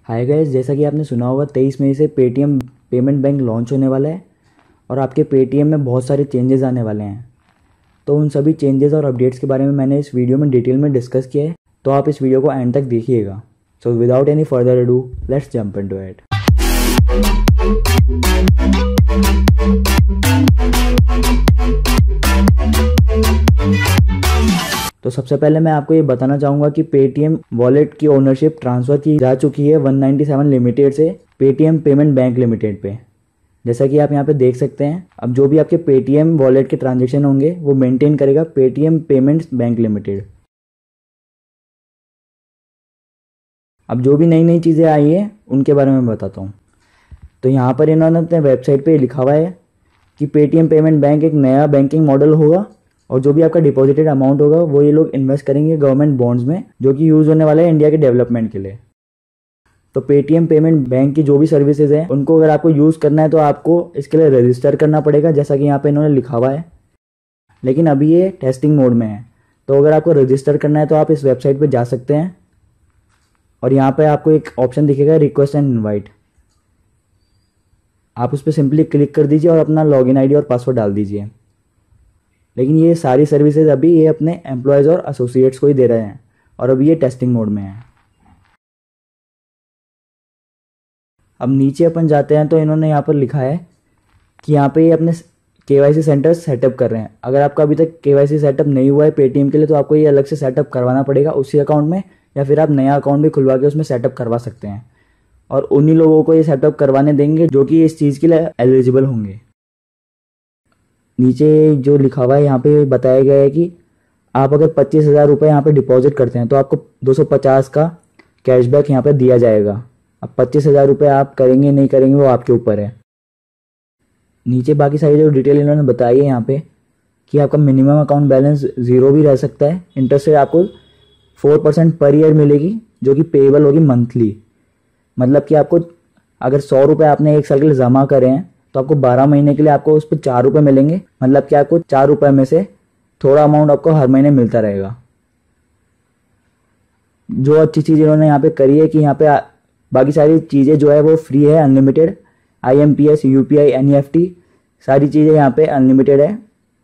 Hi guys, जैसा कि आपने सुना होगा 23 मई से पेटीएम पेमेंट बैंक लॉन्च होने वाला है और आपके पेटीएम में बहुत सारे चेंजेस आने वाले हैं। तो उन सभी चेंजेस और अपडेट्स के बारे में मैंने इस वीडियो में डिटेल में डिस्कस किया है, तो आप इस वीडियो को एंड तक देखिएगा। So without any further ado, let's jump into it. तो सबसे पहले मैं आपको ये बताना चाहूँगा कि पेटीएम वॉलेट की ओनरशिप ट्रांसफ़र की जा चुकी है 197 लिमिटेड से पेटीएम पेमेंट बैंक लिमिटेड पे। जैसा कि आप यहाँ पे देख सकते हैं, अब जो भी आपके पेटीएम वॉलेट के ट्रांजैक्शन होंगे वो मेंटेन करेगा पेटीएम पेमेंट्स बैंक लिमिटेड। अब जो भी नई नई चीज़ें आई हैं उनके बारे में बताता हूँ। तो यहाँ पर इन्होंने अपने वेबसाइट पे लिखा हुआ है कि पेटीएम पेमेंट बैंक एक नया बैंकिंग मॉडल होगा और जो भी आपका डिपॉजिटेड अमाउंट होगा वो ये लोग इन्वेस्ट करेंगे गवर्नमेंट बॉन्ड्स में, जो कि यूज़ होने वाले हैं इंडिया के डेवलपमेंट के लिए। तो पेटीएम पेमेंट बैंक की जो भी सर्विसेज हैं उनको अगर आपको यूज़ करना है तो आपको इसके लिए रजिस्टर करना पड़ेगा, जैसा कि यहाँ पे इन्होंने लिखा हुआ है। लेकिन अभी ये टेस्टिंग मोड में है, तो अगर आपको रजिस्टर करना है तो आप इस वेबसाइट पर जा सकते हैं और यहाँ पर आपको एक ऑप्शन दिखेगा रिक्वेस्ट एंड इन्वाइट। आप उस पर सिंपली क्लिक कर दीजिए और अपना लॉगिन आईडी और पासवर्ड डाल दीजिए। लेकिन ये सारी सर्विसेज अभी ये अपने एम्प्लॉयज़ और एसोसिएट्स को ही दे रहे हैं और अभी ये टेस्टिंग मोड में है। अब नीचे अपन जाते हैं तो इन्होंने यहाँ पर लिखा है कि यहाँ पे ये अपने केवाईसी सेंटर सेटअप कर रहे हैं। अगर आपका अभी तक केवाईसी सेटअप नहीं हुआ है पेटीएम के लिए तो आपको ये अलग से सेटअप करवाना पड़ेगा उसी अकाउंट में, या फिर आप नया अकाउंट भी खुलवा के उसमें सेटअप करवा सकते हैं और उन्हीं लोगों को ये सेटअप करवाने देंगे जो कि इस चीज़ के लिए एलिजिबल होंगे। नीचे जो लिखा हुआ है यहाँ पे बताया गया है कि आप अगर 25,000 रुपये यहाँ पे डिपॉजिट करते हैं तो आपको 250 का कैशबैक यहाँ पे दिया जाएगा। अब 25,000 रुपये आप करेंगे नहीं करेंगे वो आपके ऊपर है। नीचे बाकी सारी जो डिटेल इन्होंने बताई है यहाँ पे कि आपका मिनिमम अकाउंट बैलेंस 0 भी रह सकता है। इंटरेस्ट रेट आपको 4% पर ईयर मिलेगी, जो कि पेएबल होगी मंथली। मतलब कि आपको अगर 100 रुपये आपने 1 साल के लिए जमा करें हैं तो आपको 12 महीने के लिए आपको उस पर 4 रुपये मिलेंगे। मतलब कि आपको 4 रुपये में से थोड़ा अमाउंट आपको हर महीने मिलता रहेगा। जो अच्छी चीज़ इन्होंने यहाँ पे करी है कि यहाँ पे बाकी सारी चीज़ें जो है वो फ्री है, अनलिमिटेड। IMPS, UPI, NEFT सारी चीज़ें यहाँ पे अनलिमिटेड है।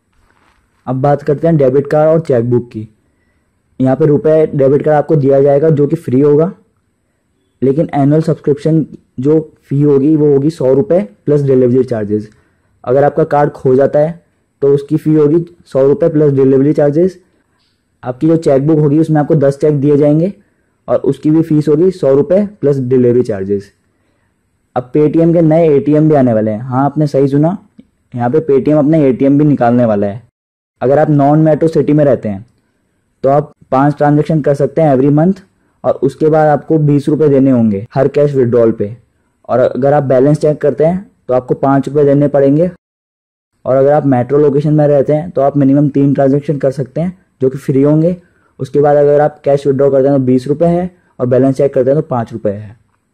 अब बात करते हैं डेबिट कार्ड और चेकबुक की। यहाँ पे रुपये डेबिट कार्ड आपको दिया जाएगा जो कि फ्री होगा, लेकिन एनुअल सब्सक्रिप्शन जो फ़ी होगी वो होगी 100 रुपये प्लस डिलीवरी चार्जेस। अगर आपका कार्ड खो जाता है तो उसकी फ़ी होगी 100 रुपये प्लस डिलीवरी चार्जेस। आपकी जो चेकबुक होगी उसमें आपको 10 चेक दिए जाएंगे और उसकी भी फीस होगी 100 रुपये प्लस डिलीवरी चार्जेस। अब पेटीएम के नए ATM भी आने वाले हैं। हाँ, आपने सही सुना, यहाँ पे पेटीएम अपने ATM भी निकालने वाला है। अगर आप नॉन मेट्रो सिटी में रहते हैं तो आप 5 ट्रांजेक्शन कर सकते हैं एवरी मंथ और उसके बाद आपको 20 रुपये देने होंगे हर कैश विड्रॉल पे। और अगर आप बैलेंस चेक करते हैं तो आपको 5 रुपये देने पड़ेंगे। और अगर आप मेट्रो लोकेशन में रहते हैं तो आप मिनिमम 3 ट्रांजेक्शन कर सकते हैं जो कि फ्री होंगे। उसके बाद अगर आप कैश विड्रॉ करते हैं तो 20 रुपये है और बैलेंस चेक करते हैं तो 5 रुपये है।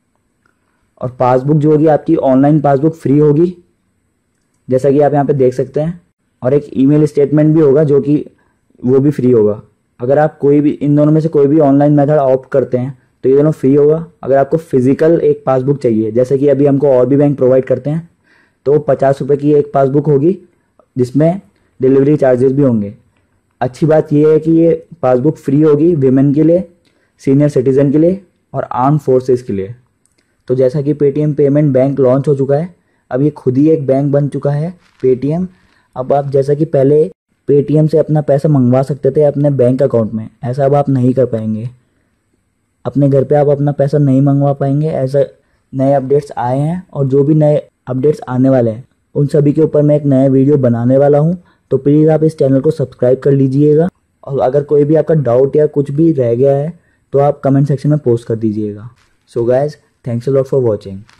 और पासबुक जो होगी आपकी ऑनलाइन पासबुक फ्री होगी, जैसा कि आप यहाँ पे देख सकते हैं। और एक ईमेल स्टेटमेंट भी होगा जो कि वो भी फ्री होगा। अगर आप कोई भी इन दोनों में से कोई भी ऑनलाइन मेथड ऑप्ट करते हैं तो ये दोनों फ्री होगा। अगर आपको फिजिकल एक पासबुक चाहिए, जैसे कि अभी हमको और भी बैंक प्रोवाइड करते हैं, तो 50 रुपये की एक पासबुक होगी जिसमें डिलीवरी चार्जेस भी होंगे। अच्छी बात यह है कि ये पासबुक फ्री होगी विमेन के लिए, सीनियर सिटीजन के लिए और आर्म फोर्सेस के लिए। तो जैसा कि पेटीएम पेमेंट बैंक लॉन्च हो चुका है, अब ये खुद ही एक बैंक बन चुका है पेटीएम। अब आप जैसा कि पहले पेटीएम से अपना पैसा मंगवा सकते थे अपने बैंक अकाउंट में, ऐसा अब आप नहीं कर पाएंगे। अपने घर पे आप अपना पैसा नहीं मंगवा पाएंगे। ऐसा नए अपडेट्स आए हैं और जो भी नए अपडेट्स आने वाले हैं उन सभी के ऊपर मैं एक नया वीडियो बनाने वाला हूं। तो प्लीज़ आप इस चैनल को सब्सक्राइब कर लीजिएगा और अगर कोई भी आपका डाउट या कुछ भी रह गया है तो आप कमेंट सेक्शन में पोस्ट कर दीजिएगा। So guys, thanks a lot for watching.